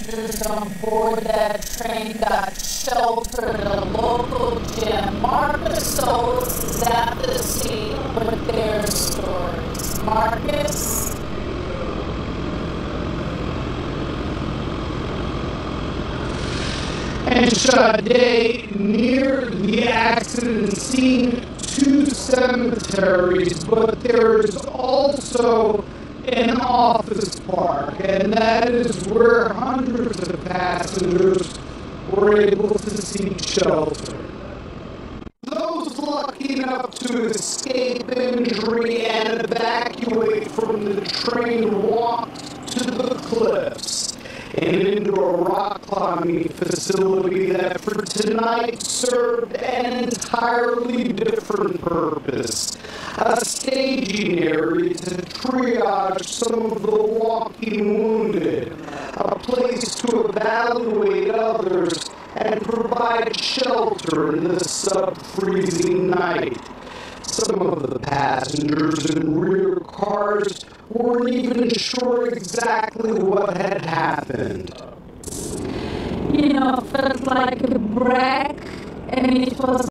passengers on board that train got shelter at a local gym. Marcus Solis is at the scene with their stories. Marcus? And Sade, near the accident scene, 2 cemeteries, but there is also an office park, and that is where hundreds of passengers were able to seek shelter. Those lucky enough to escape injury and evacuate from the train walked to the cliffs and into a rock climbing facility that for tonight served an entirely different purpose. A staging area to triage some of the walking wounded, a place to evaluate others and provide shelter in the sub-freezing night. Some of the passengers in rear cars weren't even sure exactly what had happened. You know, felt like a wreck, and it was